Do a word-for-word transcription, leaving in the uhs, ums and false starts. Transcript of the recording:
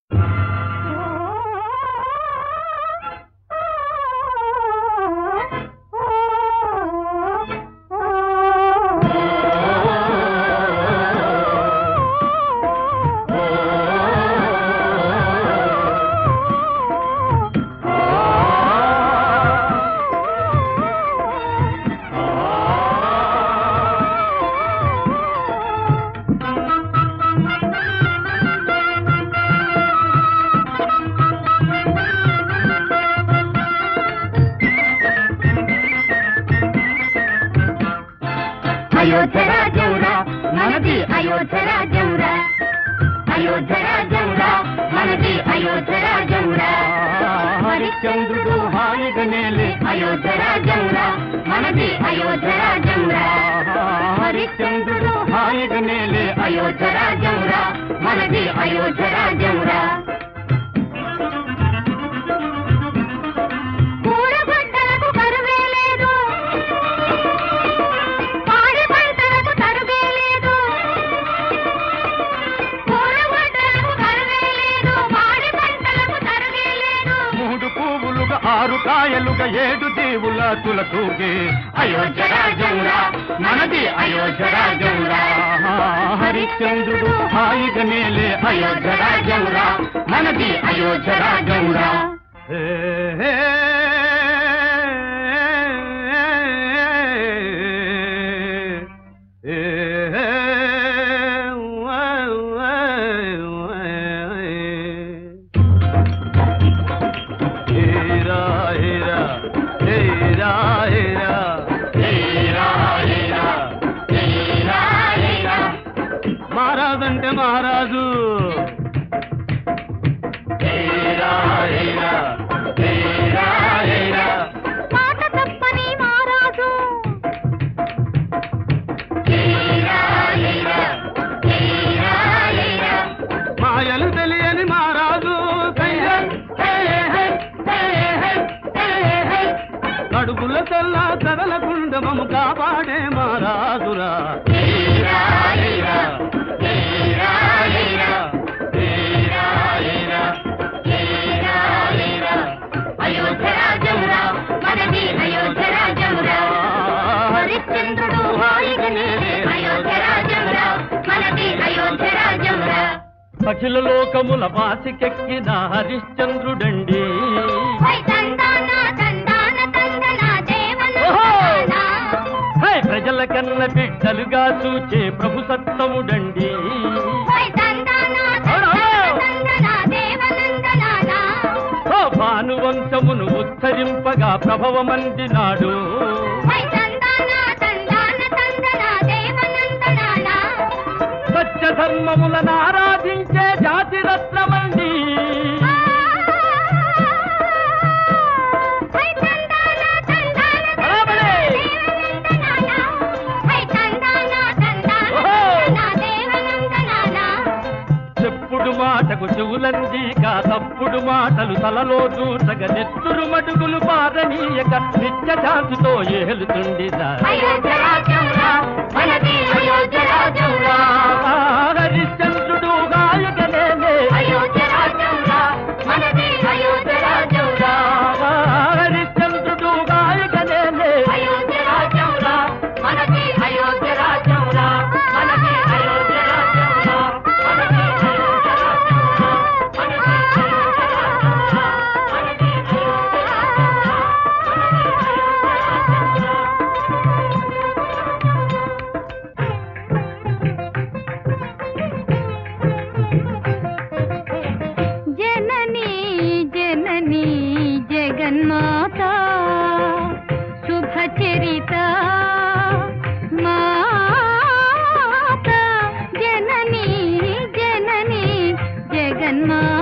అయోధ్య రాజ్యమురా మనది అయోధ్య రాజ్యమురా అయోధ్య రాజ్యమురా మనది అయోధ్య రాజ్యమురా హరిశ్చంద్రుడు హాయిగా నేలే అయోధ్య రాజ్యమురా మనది అయోధ్య రాజ్యమురా హరిశ్చంద్రుడు హాయిగా నేలే అయోధ్య రాజ్యమురా మనది అయోధ్య రాజ్యమురా ఆరు కాయలుగా ఏడు దేవుల తులతూగే అయోధ్య రాజ్యమురా మనది అయోధ్య రాజ్యమురా హరిశ్చంద్రుడు హాయిగా నేలే అయోధ్య రాజ్యమురా మనది అయోధ్య రాజ్యమురా మహారాజంటే మహారాజు మాట తప్పని మహారాజు మాయలు తెలియని మహారాజు కడుపుల తెల్ల కదలకుండ మము కాపాడే మహారాజురా అయోధ్య రాజ్యమురా మనది అయోధ్య రాజ్యమురా హరిశ్చంద్రుడు హాయిగా నేలే అయోధ్య రాజ్యమురా మనది అయోధ్య రాజ్యమురా అఖిల లోకముల వాసికెక్కిన హరిశ్చంద్రుడండి ప్రజల కన్న బిడ్డలుగా చూచే ప్రభు సత్తముడండి భానువంశమును ఉద్ధరింపగా ప్రభవమందినాడు సత్య ధర్మములను ఆరాధించే జాతి రత్నమండి చెప్పుడు మాటకు చెవులందీక తప్పుడు మాటలు తలలో దూటగ నెత్తురు మడుగులు పారనీయక నిత్య శాంతితో ఏలుతుండిదా హరిశ్చంద్రుడు గాయకనేలే హరిశ్చంద్రుడు గాయకనేలే జగన్మాత శుభచరిత మాత జననీ జననీ జగన్మాత